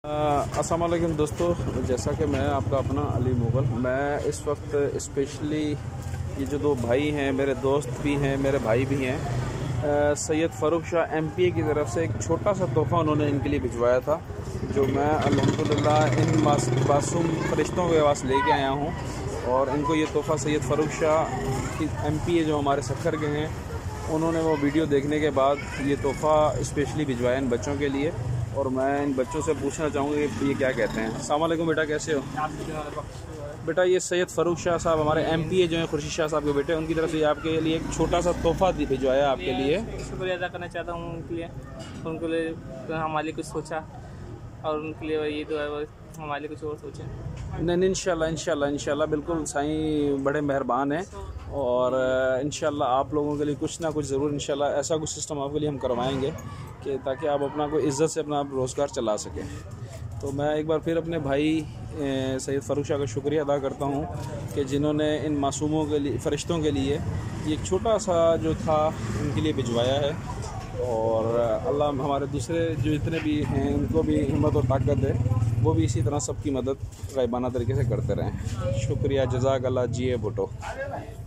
अस्सलाम वालेकुम दोस्तों, जैसा कि मैं आपका अपना अली मुग़ल, मैं इस वक्त स्पेशली ये जो दो भाई हैं, मेरे दोस्त भी हैं, मेरे भाई भी हैं, सैयद फ़ारूक शाह एमपीए की तरफ से एक छोटा सा तोहफ़ा उन्होंने इनके लिए भिजवाया था, जो मैं अल्हम्दुलिल्लाह इन मासूम फरिश्तों के पास लेके आया हूँ। और इनको ये तोहफ़ा सैयद फ़ारूक शाह की एमपीए जो हमारे सक्खर के हैं, उन्होंने वो वीडियो देखने के बाद ये तोहफ़ा स्पेशली भिजवाया इन बच्चों के लिए। और मैं इन बच्चों से पूछना चाहूँगा कि ये क्या कहते हैं। अस्सलाम वालेकुम बेटा, कैसे हो? बेटा, ये सैयद फ़ारूक शाह साहब हमारे एमपीए जो हैं, खुर्शीद शाह साहब के बेटे, उनकी तरफ से आपके लिए एक छोटा सा तोहफ़ा भिजवाया आपके लिए। शुक्रिया अदा करना चाहता हूँ उनके लिए हमारे लिए कुछ सोचा, और उनके लिए ये तो है हमारे लिए कुछ और सोचे। नहीं, इंशाल्लाह बिल्कुल साईं बड़े मेहरबान हैं, और इंशाल्लाह आप लोगों के लिए कुछ ना कुछ ज़रूर इंशाल्लाह ऐसा कुछ सिस्टम आपके लिए हम करवाएंगे कि ताकि आप अपना कोई इज़्ज़त से अपना रोज़गार चला सकें। तो मैं एक बार फिर अपने भाई सैयद फ़ारूक शाह का शुक्रिया अदा करता हूँ कि जिन्होंने इन मासूमों के लिए, फ़रिश्तों के लिए ये एक छोटा सा जो था उनके लिए भिजवाया है। और अल्लाह हमारे दूसरे जो इतने भी हैं उनको भी हिम्मत और ताकत दे, वो भी इसी तरह सबकी मदद गायबाना तरीके से करते रहें। शुक्रिया, जज़ाकल्लाह, जिए भुट्टो।